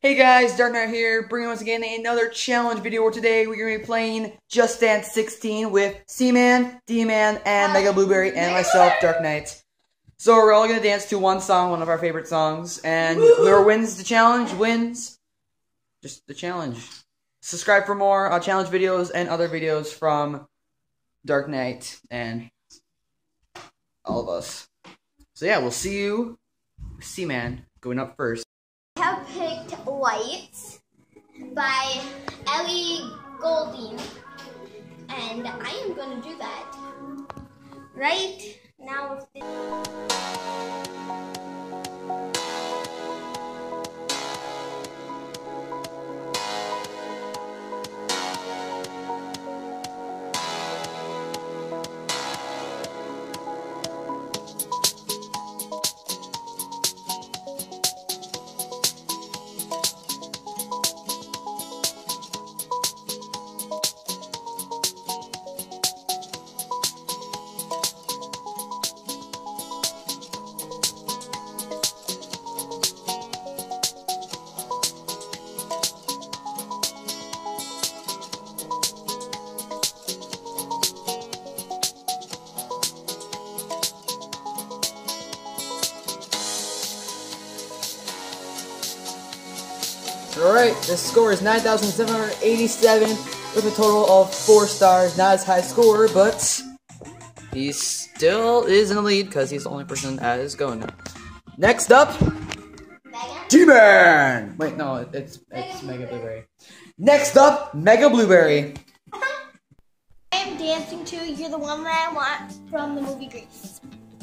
Hey guys, Dark Knight here, bringing once again another challenge video where today we're going to be playing Just Dance 16 with C-Man, D-Man, and Mega Blueberry, and myself, Dark Knight. So we're all going to dance to one song, one of our favorite songs, and whoever wins the challenge wins just the challenge. Subscribe for more challenge videos and other videos from Dark Knight and all of us. So yeah, we'll see you, C-Man, going up first. I have picked Lights by Ellie Goulding, and I am going to do that right now with this. Alright, the score is 9,787 with a total of 4 stars. Not as high score, but he still is in the lead because he's the only person that is going. Next up, G-Man! Wait, no, it's Mega Blueberry. Next up, Mega Blueberry. I am dancing to You're the One That I Want from the movie Grease.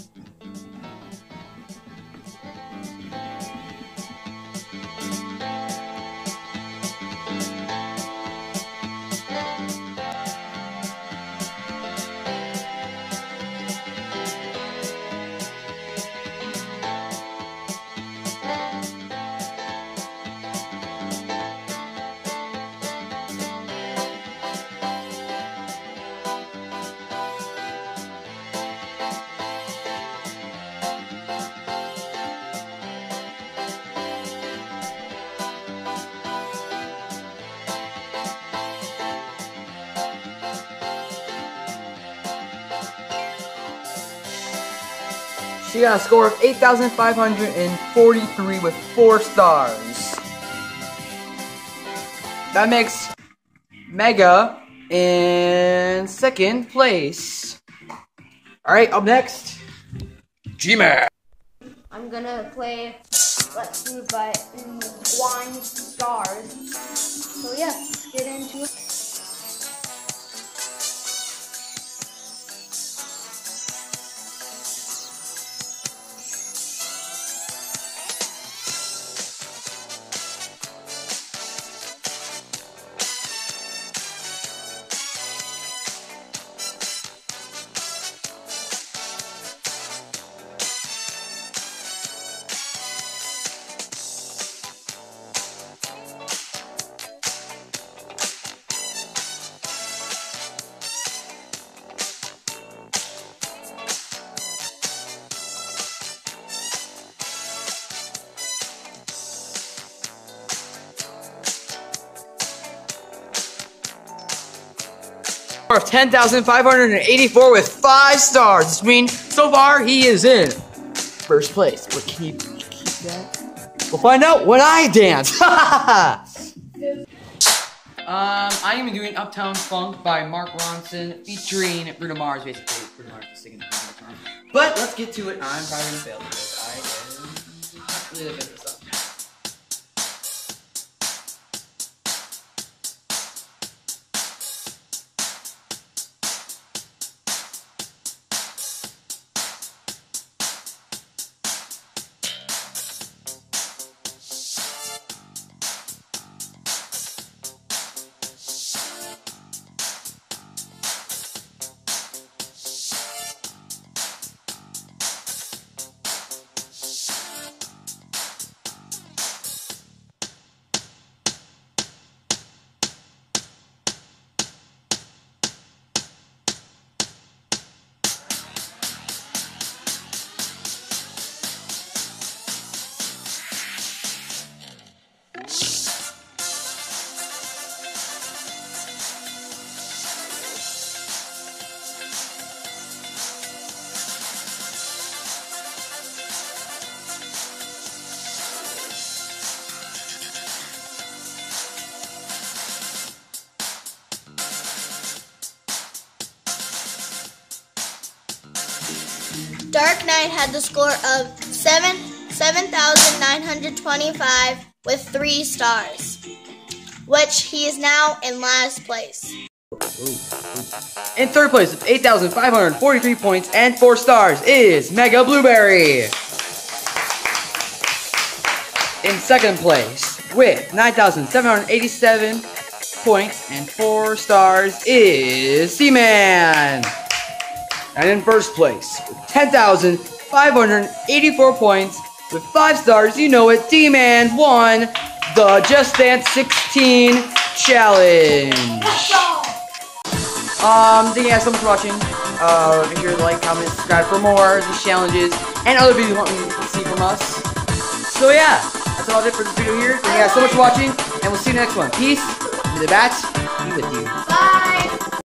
She got a score of 8,543 with 4 stars. That makes Mega in second place. Alright, up next, G-Man. I'm gonna play Let's Do It by One Stars. So yeah, let's get into it. Of 10,584 with 5 stars. This means so far he is in first place. But can you keep that? We'll find out when I dance. I am doing Uptown Funk by Mark Ronson featuring Bruno Mars, basically. Bruno Mars is singing. But let's get to it. I'm probably gonna fail because I am not really good at this up. Dark Knight had the score of 7,925 with 3 stars, which he is now in last place. In third place with 8,543 points and 4 stars is Mega Blueberry. In second place with 9,787 points and 4 stars is Seaman. And in first place with 10,584 points with 5 stars, you know it, D-Man won the Just Dance 16 challenge. Thank you guys so much for watching. Make sure to like, comment, subscribe for more of these challenges and other videos you want me to see from us. So yeah, that's all I did for this video here. Thank you guys so much for watching, and we'll see you next one. Peace. May the bats be with you.